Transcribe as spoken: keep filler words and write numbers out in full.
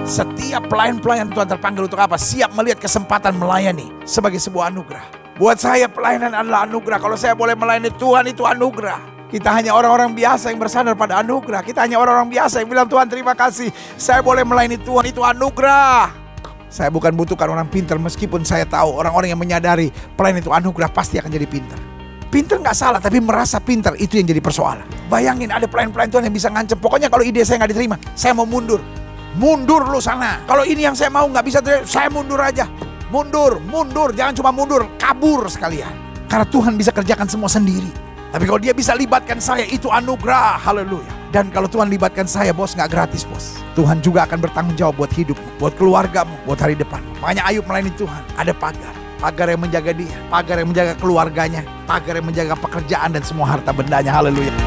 Setiap pelayan-pelayan Tuhan terpanggil untuk apa? Siap melihat kesempatan melayani sebagai sebuah anugerah. Buat saya pelayanan adalah anugerah. Kalau saya boleh melayani Tuhan, itu anugerah. Kita hanya orang-orang biasa yang bersandar pada anugerah. Kita hanya orang-orang biasa yang bilang, Tuhan terima kasih, saya boleh melayani Tuhan, itu anugerah. Saya bukan butuhkan orang pintar, meskipun saya tahu orang-orang yang menyadari pelayanan itu anugerah pasti akan jadi pintar. Pintar nggak salah, tapi merasa pintar itu yang jadi persoalan. Bayangin ada pelayan-pelayan Tuhan yang bisa ngancem, pokoknya kalau ide saya nggak diterima, saya mau mundur. Mundur lu sana. Kalau ini yang saya mau nggak bisa terima, saya mundur aja. Mundur, mundur, jangan cuma mundur, kabur sekalian. Karena Tuhan bisa kerjakan semua sendiri. Tapi kalau dia bisa libatkan saya, itu anugerah, haleluya. Dan kalau Tuhan libatkan saya, bos, nggak gratis, bos. Tuhan juga akan bertanggung jawab buat hidupmu, buat keluargamu, buat hari depan. Makanya Ayub melayani Tuhan, ada pagar. Pagar yang menjaga dia, pagar yang menjaga keluarganya, pagar yang menjaga pekerjaan dan semua harta bendanya, haleluya.